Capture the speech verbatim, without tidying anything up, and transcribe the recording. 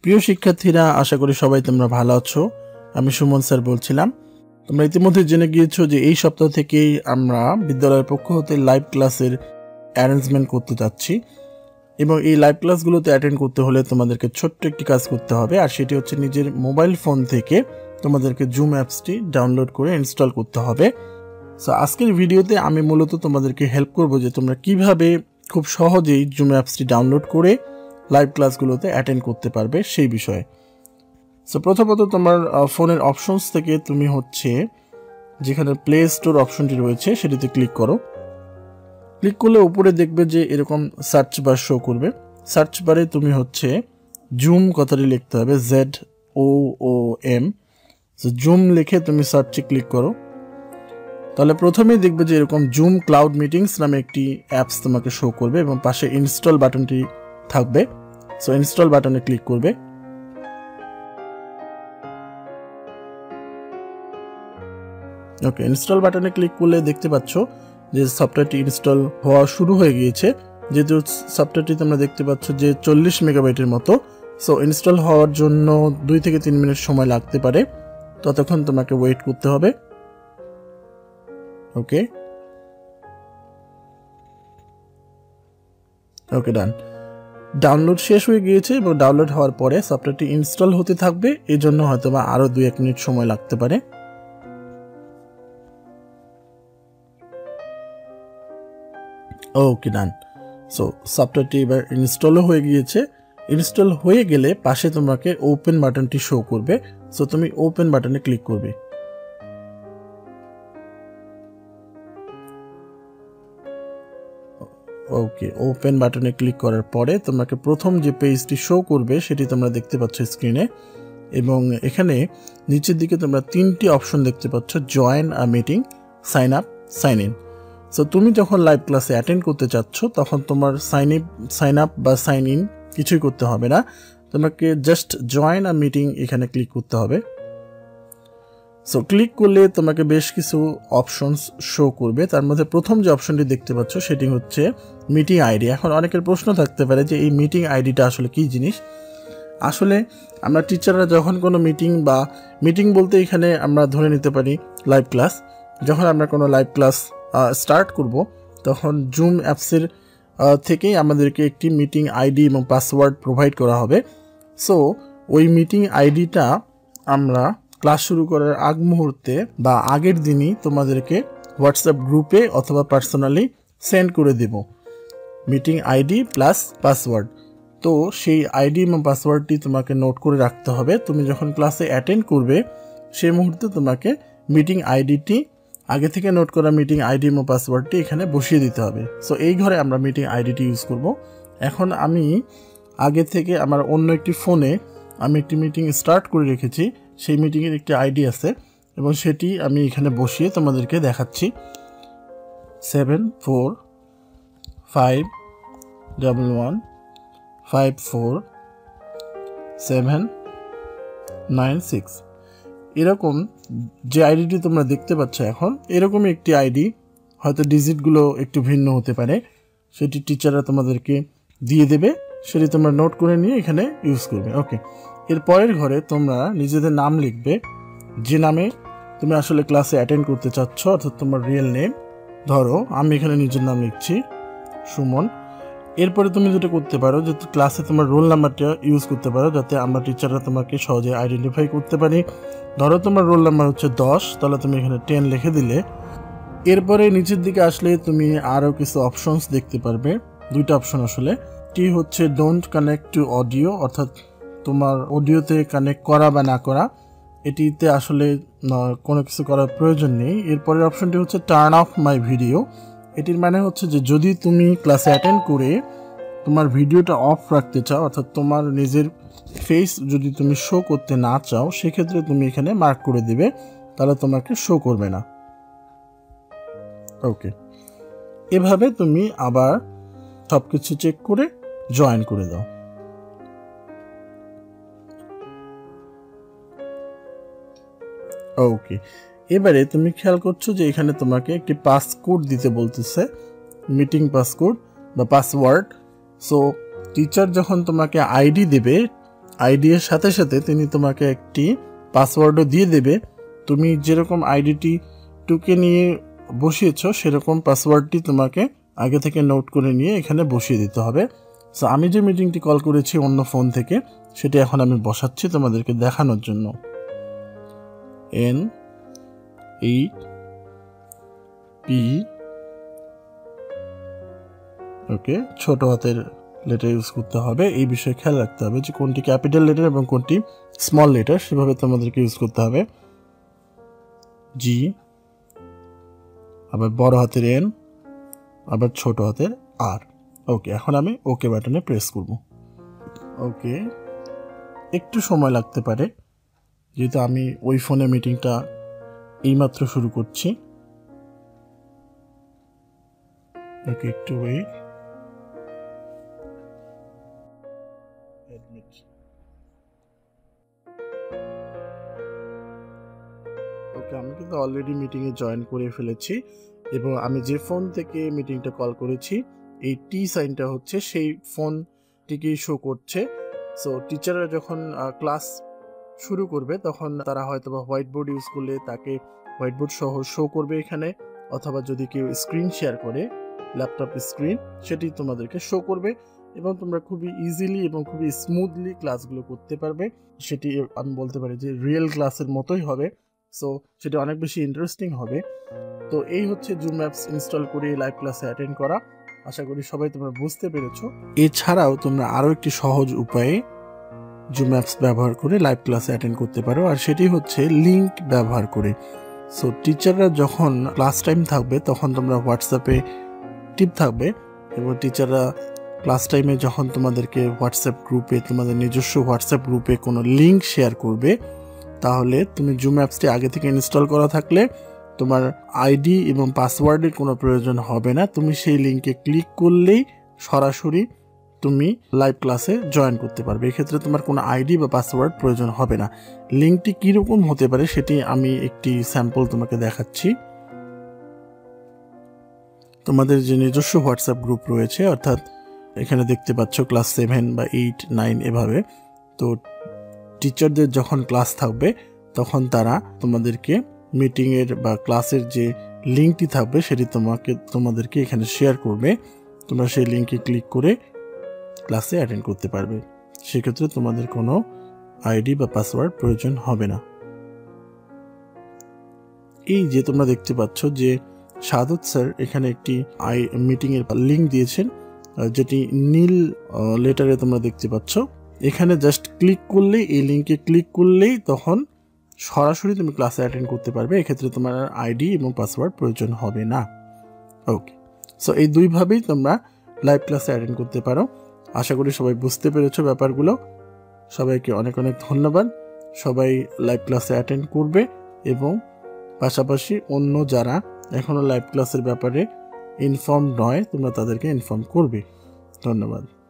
প্রিয় শিক্ষার্থীরা, আশা করি সবাই তোমরা ভালো আছো। আমি সুমন স্যার বলছিলাম। তোমরা ইতিমধ্যে জেনে গিয়েছো যে এই সপ্তাহ থেকেই আমরা বিদ্যালয়ের পক্ষ হতে লাইভ ক্লাসের অ্যারেঞ্জমেন্ট করতে যাচ্ছি, এবং এই লাইভ ক্লাসগুলোতে অ্যাটেন্ড করতে হলে তোমাদেরকে ছোট্ট একটি কাজ করতে হবে, আর সেটি হচ্ছে নিজের মোবাইল ফোন থেকে তোমাদেরকে জুম অ্যাপসটি ডাউনলোড করে ইনস্টল করতে হবে। সো আজকের ভিডিওতে আমি মূলত তোমাদেরকে হেল্প করব যে তোমরা কিভাবে খুব সহজেই জুম অ্যাপসটি ডাউনলোড করে লাইভ ক্লাসগুলোতে অ্যাটেন্ড করতে পারবে সেই বিষয়ে। সো প্রথমত তোমার ফোনের অপশনস থেকে তুমি হচ্ছে যেখানে প্লে স্টোর অপশনটি রয়েছে সেটিতে ক্লিক করো। ক্লিক করলে উপরে দেখবে যে এরকম সার্চ বার শো করবে। সার্চ বারে তুমি হচ্ছে জুম কথাটি লিখতে হবে, Z O O M. So zoom লিখে তুমি সার্চে ক্লিক করো। তাহলে প্রথমেই দেখবে যে এরকম জুম ক্লাউড মিটিংস নামে একটি অ্যাপস তোমাকে শো করবে এবং পাশে ইনস্টল বাটনটি থাকবে। সো ইনস্টল বাটনে ক্লিক করবে। ওকে, ইনস্টল বাটনে ক্লিক করলে দেখতে পাচ্ছ যে সফটওয়্যারটি ইনস্টল হওয়া শুরু হয়ে গিয়েছে। যেহেতু সফটওয়্যারটি তোমরা দেখতে পাচ্ছ যে চল্লিশ মেগাবাইটের মতো, সো ইনস্টল হওয়ার জন্য দুই থেকে তিন মিনিট সময় লাগতে পারে, ততক্ষণ তোমাকে ওয়েট করতে হবে। ওকে ওকে ডান। ডাউনলোড শেষ হয়ে গিয়েছে এবং ডাউনলোড হওয়ার পরে সফটওয়্যারটি ইনস্টল হতে থাকবে, এই জন্য হয়তো বা আরও দুই এক মিনিট সময় লাগতে পারে। ওকে ডান। সো সফটওয়্যারটি এবার ইনস্টলও হয়ে গিয়েছে। ইনস্টল হয়ে গেলে পাশে তোমাকে ওপেন বাটনটি শো করবে। সো তুমি ওপেন বাটনে ক্লিক করবে। ওকে, ওপেন বাটনে ক্লিক করার পরে তোমাকে প্রথম যে পেজটি শো করবে সেটি তোমরা দেখতে পাচ্ছ স্ক্রিনে, এবং এখানে নিচের দিকে তোমরা তিনটি অপশন দেখতে পাচ্ছ, join a meeting, sign up, sign in. So তুমি যখন লাইভ ক্লাসে অ্যাটেন্ড করতে চাচ্ছ তখন তোমার সাইন ইন সাইন আপ বা সাইন ইন কিছুই করতে হবে না, তোমাকে জাস্ট জয়েন আ মিটিং এখানে ক্লিক করতে হবে। সো ক্লিক করলে তোমাকে বেশ কিছু অপশনস শো করবে। তার মধ্যে প্রথম যে অপশনটি দেখতে পাচ্ছ সেটি হচ্ছে মিটিং আইডি। এখন অনেকের প্রশ্ন থাকতে পারে যে এই মিটিং আইডিটা আসলে কী জিনিস। আসলে আমরা টিচাররা যখন কোনো মিটিং বা মিটিং বলতে এখানে আমরা ধরে নিতে পারি লাইভ ক্লাস, যখন আমরা কোনো লাইভ ক্লাস স্টার্ট করব তখন জুম অ্যাপসের থেকেই আমাদেরকে একটি মিটিং আইডি এবং পাসওয়ার্ড প্রোভাইড করা হবে। সো ওই মিটিং আইডিটা আমরা ক্লাস শুরু করার আগ মুহূর্তে বা আগের দিনই তোমাদেরকে হোয়াটসঅ্যাপ গ্রুপে অথবা পার্সোনালি সেন্ড করে দেব, মিটিং আইডি প্লাস পাসওয়ার্ড। তো সেই আইডি এবং পাসওয়ার্ডটি তোমাকে নোট করে রাখতে হবে। তুমি যখন ক্লাসে অ্যাটেন্ড করবে সেই মুহূর্তে তোমাকে মিটিং আইডিটি, আগে থেকে নোট করা মিটিং আইডি এবং পাসওয়ার্ডটি এখানে বসিয়ে দিতে হবে। সো এই ঘরে আমরা মিটিং আইডিটি ইউজ করব। এখন আমি আগে থেকে আমার অন্য একটি ফোনে আমি একটি মিটিং স্টার্ট করে রেখেছি, সেই মিটিংয়ের একটি আইডি আছে এবং সেটি আমি এখানে বসিয়ে তোমাদেরকে দেখাচ্ছি। Seven four five double one five four seven nine six, এরকম যে আইডিটি তোমরা দেখতে পাচ্ছ এখন, এরকমই একটি আইডি, হয়তো ডিজিটগুলো একটু ভিন্ন হতে পারে, সেটি টিচাররা তোমাদেরকে দিয়ে দেবে, সেটি তোমরা নোট করে নিয়ে এখানে ইউজ করবে। ওকে, এর পরের ঘরে তোমরা নিজেদের নাম লিখবে, যে নামে তুমি আসলে ক্লাসে অ্যাটেন্ড করতে চাচ্ছ, অর্থাৎ তোমার রিয়েল নেম। ধরো আমি এখানে নিজের নাম লিখছি, সুমন। এরপরে তুমি যেটা করতে পারো যে ক্লাসে তোমার রোল নাম্বারটা ইউজ করতে পারো, যাতে আমরা টিচাররা তোমাকে সহজে আইডেন্টিফাই করতে পারি। ধরো তোমার রোল নাম্বার হচ্ছে দশ, তাহলে তুমি এখানে টেন লিখে দিলে। এরপরে নিচের দিকে আসলে তুমি আরও কিছু অপশনস দেখতে পারবে, দুইটা অপশন আসলে। টি হচ্ছে ডোন্ট কানেক্ট টু অডিও, অর্থাৎ তোমার অডিওতে কানেক্ট করা বা না করা, এটিতে আসলে কোনো কিছু করার প্রয়োজন নেই। এরপরের অপশনটি হচ্ছে টার্ন অফ মাই ভিডিও। এটির মানে হচ্ছে যে যদি তুমি ক্লাসে অ্যাটেন্ড করে তোমার ভিডিওটা অফ রাখতে চাও, অর্থাৎ তোমার নিজের ফেস যদি তুমি শো করতে না চাও, সেক্ষেত্রে তুমি এখানে মার্ক করে দিবে, তাহলে তোমাকে শো করবে না। ওকে, এভাবে তুমি আবার সব কিছু চেক করে জয়েন করে দাও। ওকে, এবারে তুমি খেয়াল করছো যে এখানে তোমাকে একটি পাসকোড দিতে বলতেছে, মিটিং পাসকোড বা পাসওয়ার্ড। সো টিচার যখন তোমাকে আইডি দেবে আইডি এর সাথে সাথে তিনি তোমাকে একটি পাসওয়ার্ডও দিয়ে দেবে। তুমি যেরকম আইডিটি টুকে নিয়ে বসিয়েছো সেরকম পাসওয়ার্ডটি তোমাকে আগে থেকে নোট করে নিয়ে এখানে বসিয়ে দিতে হবে। সো আমি যে মিটিংটি কল করেছি অন্য ফোন থেকে সেটি এখন আমি বসাচ্ছি তোমাদেরকে দেখানোর জন্য। এন এইট পি ওকে, ছোট হাতের লেটার ইউজ করতে হবে। এই বিষয়ে খেয়াল রাখতে হবে যে কোনটি ক্যাপিটাল লেটার এবং কোনটি স্মল লেটার, সেভাবে তোমাদেরকে ইউজ করতে হবে। জি, আবার বড় হাতের এন, আবার ছোট হাতের আর। ওকে, এখন আমি ওকে বাটনে প্রেস করব। ওকে, একটু সময় লাগতে পারে যেহেতু আমি ওই ফোনে মিটিংটা এইমাত্র শুরু করছি। ওকে, একটু ওয়েট। ওকে, আমি কিন্তু অলরেডি মিটিংয়ে জয়েন করে ফেলেছি এবং আমি যে ফোন থেকে মিটিংটা কল করেছি এই টি সাইনটা হচ্ছে সেই ফোনটিকেই শো করছে। সো টিচাররা যখন ক্লাস শুরু করবে তখন তারা হয়তো বা হোয়াইট বোর্ড ইউজ করলে তাকে হোয়াইট বোর্ড সহ শো করবে এখানে, অথবা যদি কেউ স্ক্রিন শেয়ার করে ল্যাপটপ স্ক্রিন সেটি তোমাদেরকে শো করবে এবং তোমরা খুবই ইজিলি এবং খুবই স্মুথলি ক্লাসগুলো করতে পারবে। সেটি আমি বলতে পারি যে রিয়েল ক্লাসের মতোই হবে। সো সেটা অনেক বেশি ইন্টারেস্টিং হবে। তো এই হচ্ছে জুম অ্যাপস ইনস্টল করে লাইভ ক্লাসে অ্যাটেন্ড করা। আশা করি সবাই তোমরা বুঝতে পেরেছো। এছাড়াও তোমরা আরও একটি সহজ উপায়ে জুম অ্যাপস ব্যবহার করে লাইভ ক্লাসে অ্যাটেন্ড করতে পারো, আর সেটি হচ্ছে লিঙ্ক ব্যবহার করে। সো টিচাররা যখন ক্লাস টাইম থাকবে তখন তোমরা হোয়াটসঅ্যাপে টিপ থাকবে এবং টিচাররা ক্লাস টাইমে যখন তোমাদেরকে হোয়াটসঅ্যাপ গ্রুপে, তোমাদের নিজস্ব হোয়াটসঅ্যাপ গ্রুপে কোনো লিঙ্ক শেয়ার করবে, তাহলে তুমি জুম অ্যাপসটি আগে থেকে ইনস্টল করা থাকলে তোমার আইডি এবং পাসওয়ার্ডের কোনো প্রয়োজন হবে না। তুমি সেই লিঙ্কে ক্লিক করলেই সরাসরি তুমি লাইভ ক্লাসে জয়েন করতে পারবে। এক্ষেত্রে তোমার কোনো আইডি বা পাসওয়ার্ড প্রয়োজন হবে না। লিঙ্কটি কীরকম হতে পারে সেটি আমি একটি স্যাম্পল তোমাকে দেখাচ্ছি। তোমাদের যে নিজস্ব হোয়াটসঅ্যাপ গ্রুপ রয়েছে, অর্থাৎ এখানে দেখতে পাচ্ছ ক্লাস সেভেন বা এইট নাইন এভাবে, তো টিচারদের যখন ক্লাস থাকবে তখন তারা তোমাদেরকে মিটিংয়ের বা ক্লাসের যে লিঙ্কটি থাকবে সেটি তোমাকে তোমাদেরকে এখানে শেয়ার করবে। তোমরা সেই লিঙ্কে ক্লিক করে ক্লাসে অ্যাটেন্ড করতে পারবে। সেক্ষেত্রে তোমাদের কোনো আইডি বা পাসওয়ার্ড প্রয়োজন হবে না। এই যে তোমরা দেখতে পাচ্ছ যে সাদত স্যার এখানে একটি আই মিটিংয়ের লিঙ্ক দিয়েছেন, যেটি নীল লেটারে তোমরা দেখতে পাচ্ছ। এখানে জাস্ট ক্লিক করলেই, এই লিঙ্কে ক্লিক করলেই তখন সরাসরি তুমি ক্লাসে অ্যাটেন্ড করতে পারবে। এক্ষেত্রে তোমার আইডি এবং পাসওয়ার্ড প্রয়োজন হবে না। ওকে, সো এই দুইভাবেই তোমরা লাইভ ক্লাসে অ্যাটেন্ড করতে পারো। আশা করি সবাই বুঝতে পেরেছো ব্যাপারগুলো। সবাইকে অনেক অনেক ধন্যবাদ। সবাই লাইভ ক্লাসে অ্যাটেন্ড করবে এবং পাশাপাশি অন্য যারা এখনও লাইভ ক্লাসের ব্যাপারে ইনফর্ম নয় তোমরা তাদেরকে ইনফর্ম করবে। ধন্যবাদ।